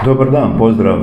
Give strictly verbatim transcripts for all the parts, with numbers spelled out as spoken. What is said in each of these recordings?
Dobar dan, pozdrav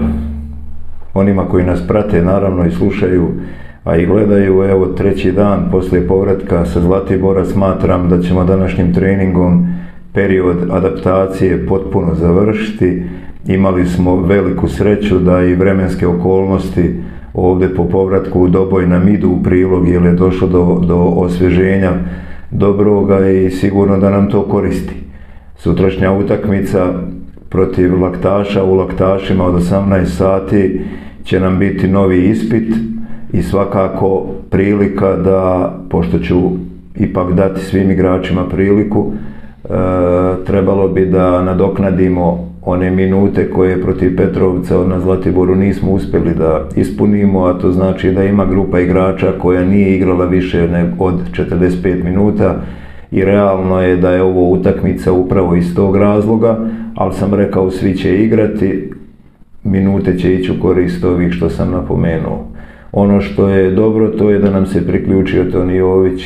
onima koji nas prate, naravno i slušaju, a i gledaju. Evo, treći dan poslije povratka sa Zlatibora. Smatram da ćemo današnjim treningom period adaptacije potpuno završiti. Imali smo veliku sreću da i vremenske okolnosti ovdje po povratku u Doboj nam idu u prilog, jer je došlo do, do osvježenja dobroga i sigurno da nam to koristi. Sutrašnja utakmica protiv Laktaša u Laktašima od osamnaest sati će nam biti novi ispit i svakako prilika da, pošto ću ipak dati svim igračima priliku, e, trebalo bi da nadoknadimo one minute koje protiv Petrovca na Zlatiboru nismo uspjeli da ispunimo, a to znači da ima grupa igrača koja nije igrala više od četrdeset pet minuta i realno je da je ovo utakmica upravo iz tog razloga, ali sam rekao svi će igrati, minute će ići u korist ovih što sam napomenuo. Ono što je dobro, to je da nam se priključio Toni Jović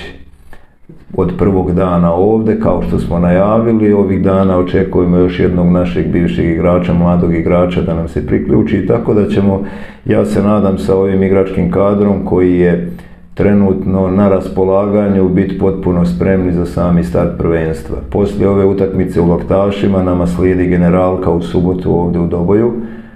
od prvog dana ovdje, kao što smo najavili. Ovih dana očekujemo još jednog našeg bivšeg igrača, mladog igrača da nam se priključi, tako da ćemo, ja se nadam, sa ovim igračkim kadrom koji je trenutno na raspolaganju biti potpuno spremni za sami start prvenstva. Poslije ove utakmice u Laktašima nama slijedi Generalka u subotu ovdje u Doboju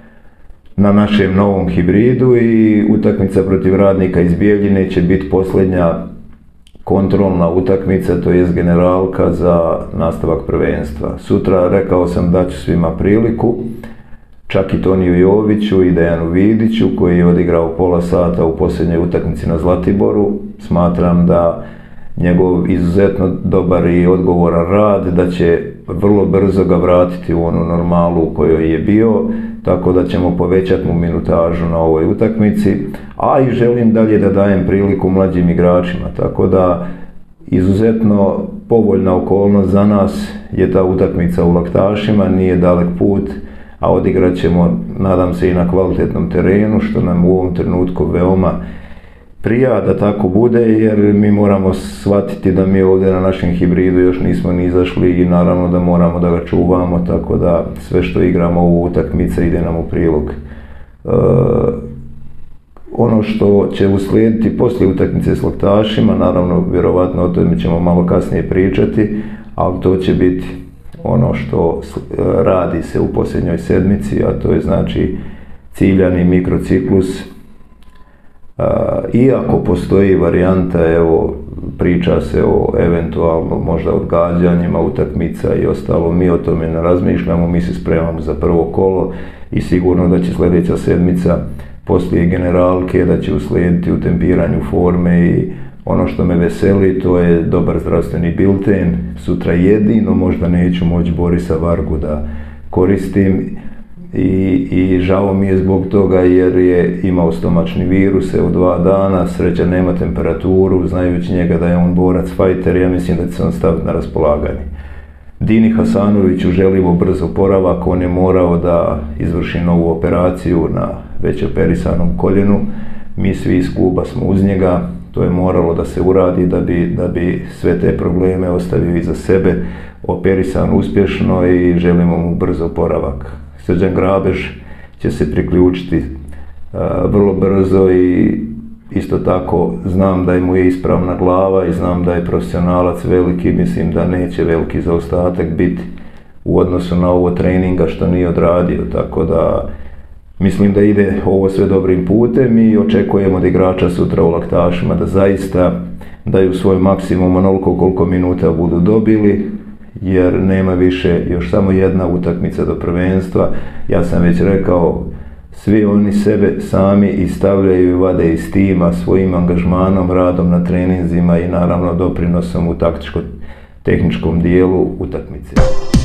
na našem novom hibridu i utakmica protiv Radnika iz Bijeljine će biti posljednja kontrolna utakmica, to jest Generalka za nastavak prvenstva. Sutra rekao sam da ću svima priliku, čak i Toniju Joviću i Dejanu Vidiću koji je odigrao pola sata u posljednjoj utakmici na Zlatiboru. Smatram da njegov izuzetno dobar i odgovoran rad, da će vrlo brzo ga vratiti u onu normalu u kojoj je bio, tako da ćemo povećati mu minutažu na ovoj utakmici, a i želim dalje da dajem priliku mlađim igračima, tako da izuzetno povoljna okolnost za nas je ta utakmica u Laktašima, nije dalek put, a odigrat ćemo, nadam se, i na kvalitetnom terenu, što nam u ovom trenutku veoma prija da tako bude, jer mi moramo shvatiti da mi ovdje na našem hibridu još nismo ni izašli i naravno da moramo da ga čuvamo, tako da sve što igramo ovu utakmicu ide nam u prilog. E, ono što će uslijediti poslije utakmice s Laktašima, naravno vjerovatno o tome ćemo malo kasnije pričati, ali to će biti ono što radi se u posljednjoj sedmici, a to je znači ciljani mikrociklus. Uh, iako postoji varijanta, evo, priča se o eventualno možda odgađanjima utakmica i ostalo, mi o tome ne razmišljamo, mi se spremamo za prvo kolo i sigurno da će sljedeća sedmica poslije Generalke da će uslijediti u tempiranju forme i ono što me veseli, to je dobar zdravstveni bilten. Sutra jedino možda neću moći Borisa Vargu da koristim i, i žao mi je zbog toga jer je imao stomačni virus u dva dana, sreća nema temperaturu, znajući njega da je on borac, fajter, ja mislim da će se on staviti na raspolaganje. Dini Hasanoviću želimo brzo oporavak, on je morao da izvrši novu operaciju na već operisanom koljenu, mi svi iz kluba smo uz njega, to je moralo da se uradi da bi, da bi sve te probleme ostavio iza sebe, operisan uspješno i želimo mu brzo oporavak. Srđan Grabež će se priključiti uh, vrlo brzo i isto tako znam da mu je ispravna glava i znam da je profesionalac veliki, mislim da neće veliki zaostatak biti u odnosu na ovo treninga što nije odradio, tako da mislim da ide ovo sve dobrim putem i očekujemo od igrača sutra u Laktašima da zaista daju svoj maksimum onoliko koliko minuta budu dobili, jer nema više, još samo jedna utakmica do prvenstva. Ja sam već rekao, svi oni sebe sami istavljaju i vade iz tima svojim angažmanom, radom na treninzima i naravno doprinosom u taktičko-tehničkom dijelu utakmice.